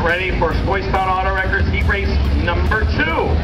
ready for Squoystown Auto Records heat race number 2.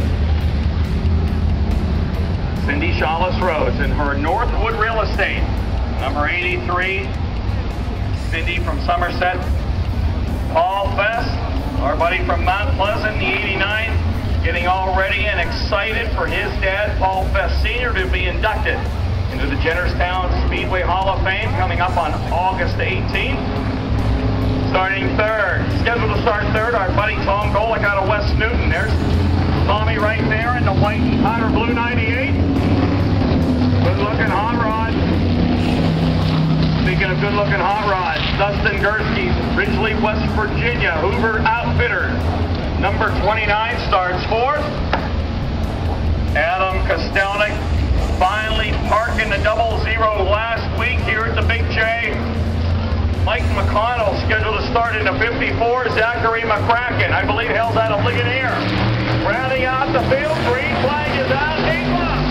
Cindy Shawless Rhodes in her Northwood Real Estate, number 83. Cindy from Somerset. Paul Fest, our buddy from Mount Pleasant, the 89, getting all ready and excited for his dad, Paul Fest Sr., to be inducted into the Jennerstown Speedway Hall of Fame coming up on August 18th. Starting third, scheduled to start third, our buddy Tom Golick out of West Newton. There's Tommy right there in the white and powder blue 98. Good looking hot rod. Speaking of good looking hot rods, Dustin Gursky, Ridgely, West Virginia, Hoover Outfitters. Number 29 starts fourth. Adam Kostelnik finally parking the 00 last week here at the Big J. Mike McConnell scheduled to start in the 54. Zachary McCracken, I believe, held out of Ligonier. Rounding out the field, green flag is out, 8 laps.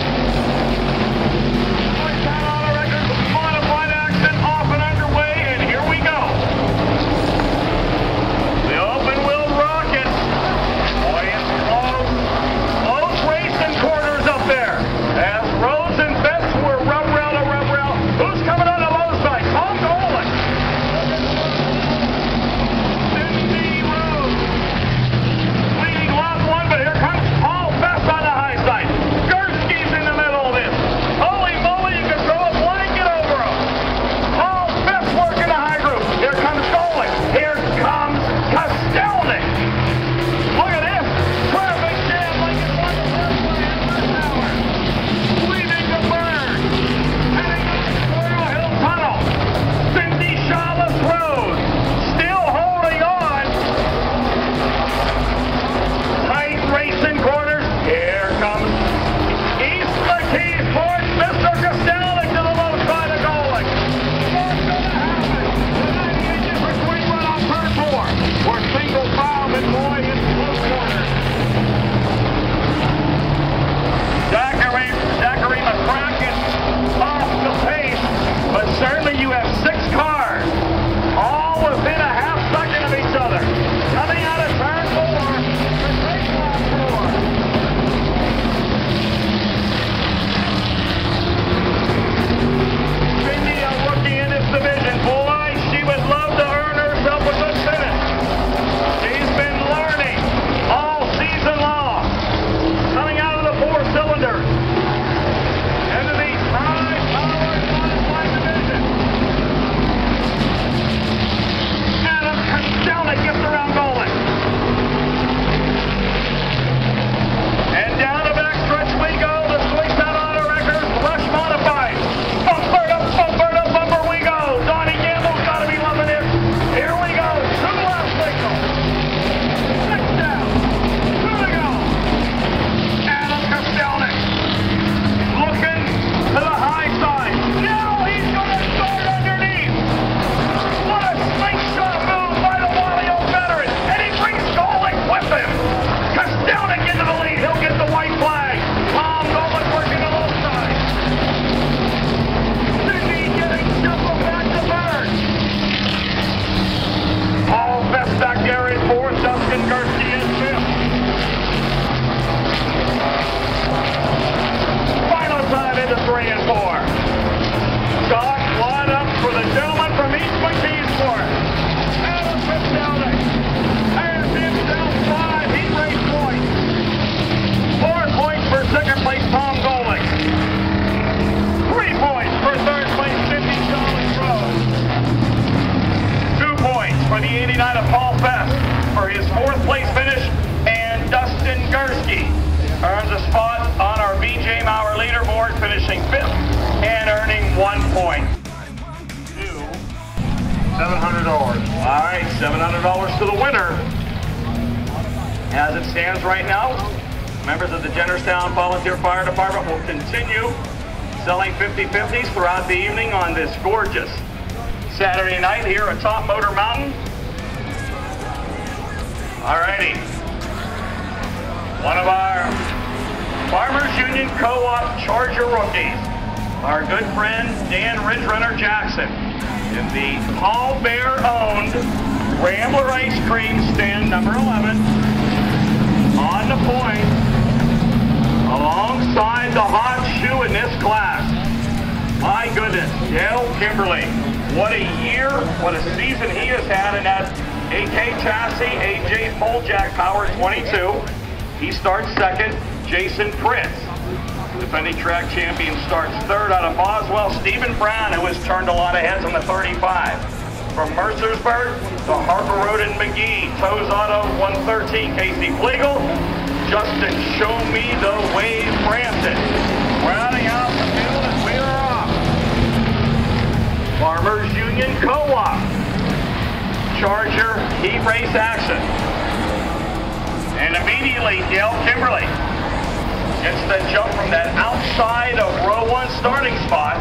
Squoystown Auto Records modified action off and underway, and here we go. The open wheel rocket. Boy, it's close. Close racing corners up there. As Rhodes and Betts were rub round. Who's coming on the low side? Tom Golick. Cindy Rhodes leading lap 1, but here comes Paul Fest on the high side. Gursky's in the middle of this. Holy moly, you can throw a blanket over him. Paul Fest working the high group. Here comes Golick. Here comes Kostelnik. Look at this. Traffic jam like it's one of the first hour. Leaving the burn. Heading up the Coral Hill Tunnel. Cindy Shawless Rhodes still holding on. Tight racing corners. Here comes East McKees towards Mr. Kostelnik to the low side of Golick. What's going to happen? The 98 different swing run on turn 4. We're single file, but boy, it's close corners. Zachary McCracken off the pace, but certainly you have 6 cars, all within a half second of each other. Coming out of turn 4, the race lap 4. Cindy, a rookie in this division. Boy, she would love to earn herself a good finish. She's been learning all season long. Coming out of the 4 cylinders. Into the high-powered modified division. Adam Kostelnik gets around Golick. And down the backstretch we go. The Squoystown Auto Records Rush Modified. Bumper to bumper we go. Donnie Gamble's got to be loving it. Here we go. 2 lap signal. 6 down. 2 to go. Adam Kostelnik looking to the high side. Now he's going to start underneath. What a slingshot move by the Wally O veteran. And he brings Golick with him. Kostelnik into the lead. He'll get the white flag. Tom Golick working the low side. Cindy getting shuffled back to third. Paul Fest back there in 4th. Dustin Gursky in 5th. Final time into 3 and 4. Chalk line up for the gentleman from East McKeesport. Adam Kostelnik has himself 5 heat race points. 4 points for second place Tom Golick. 3 points for third place Cindy Shawless Rhodes. 2 points for the 89 of Paul Fest for his 4th place finish. And Dustin Gursky earns a spot on our BJ Maurer leaderboard, finishing 5th and earning 1 point. $700. All right, $700 to the winner. As it stands right now, members of the Jennerstown Volunteer Fire Department will continue selling 50/50s throughout the evening on this gorgeous Saturday night here atop Motor Mountain. All righty. One of our Farmers Union Co-op Charger rookies, our good friend Dan Ridge Runner Jackson, in the Paul Bear owned Rambler Ice Cream, stand number 11, on the point, alongside the hot shoe in this class. My goodness, Dale Kimberly. What a year, what a season he has had in that AK chassis, AJ Fulljack Power 22. He starts second. Jason Pritz, defending track champion, starts third out of Boswell. Stephen Brown, who has turned a lot of heads on the 35. From Mercersburg to Harper Road and McGee. Toes Auto 113, Casey Flegel. Justin Show Me the Wave Brampton. Rounding out the field as we are off. Farmers Union Co-op. Charger Heat Race Action. And immediately Dale Kimberly gets the jump from that outside of row 1 starting spot.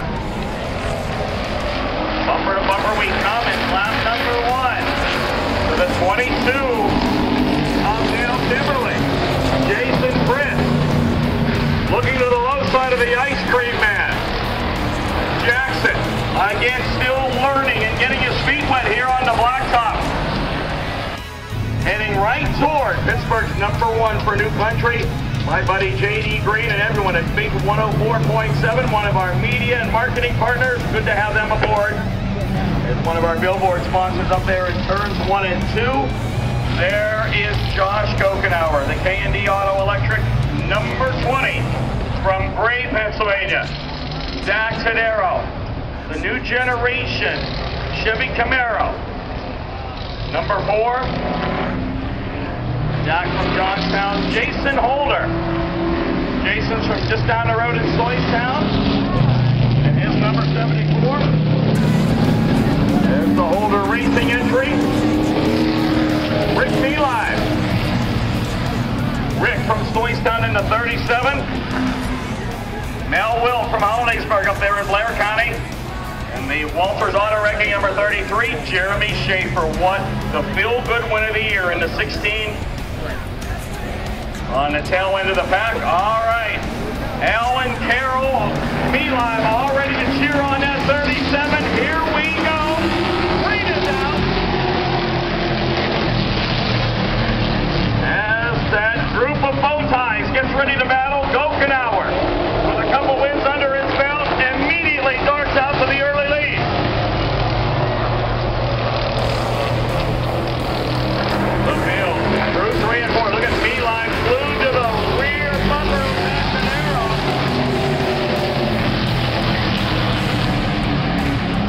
Bumper to bumper we come in lap number 1 for the 22 of Dale Kimberly. Jason Pritz looking to the low side of the ice cream man. Jackson, again, still learning and getting his feet wet here on the blacktop. Heading right toward Pittsburgh's number 1 for New Country. My buddy J.D. Green and everyone at Big 104.7, one of our media and marketing partners. Good to have them aboard. As one of our billboard sponsors up there in turns 1 and 2. There is Josh Kokenauer, the K&D Auto Electric, number 20 from Gray, Pennsylvania. Dax Hedero, the new generation Chevy Camaro. Number 4, Dax from Johnstown, Jason Holder. Jason's from just down the road in Soystown. And his number 74. There's the Holder Racing entry. Rick Mealive. Rick from Soystown in the 37. Mel Will from Hollidaysburg up there in Blair County. And the Walters Auto Wrecking number 33, Jeremy Schaefer. What the feel-good win of the year in the 16. On the tail end of the pack. All right. Alan Carroll, Mealive, all ready to cheer on that 37. Here we go. Rain is out. As that group of bow ties gets ready to battle, Kokenauer, with a couple wins under his belt, immediately darts out to the early lead. The field through 3 and 4. Look at Mealive glued to the rear bumper of Manzanero.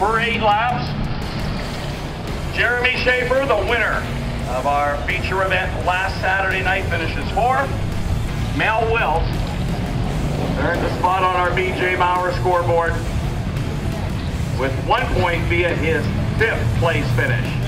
for 8 laps. Jeremy Schaefer, the winner of our feature event last Saturday night, finishes 4th. Mel Wilt earned the spot on our BJ Maurer scoreboard with 1 point via his 5th place finish.